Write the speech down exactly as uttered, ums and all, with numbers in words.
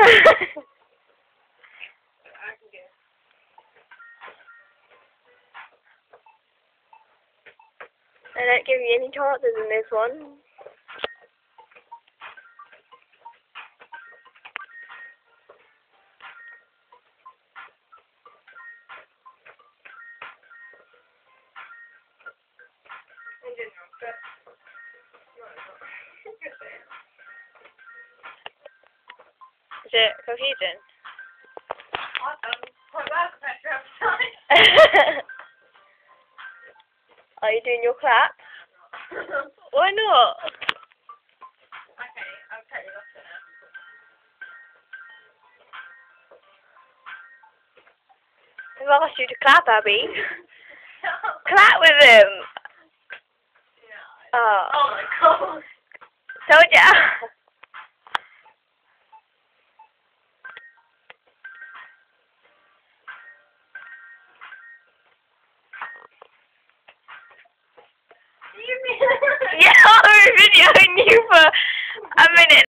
I don't give you any chances in this one. Is it confusing? Are you doing your clap? Why not? Okay, I'll tell you what's in it. I've asked you to clap, Abby. Clap with him! Yeah. Oh. Oh my god. Told ya! Do you mean Yeah, I was videoing you for a minute.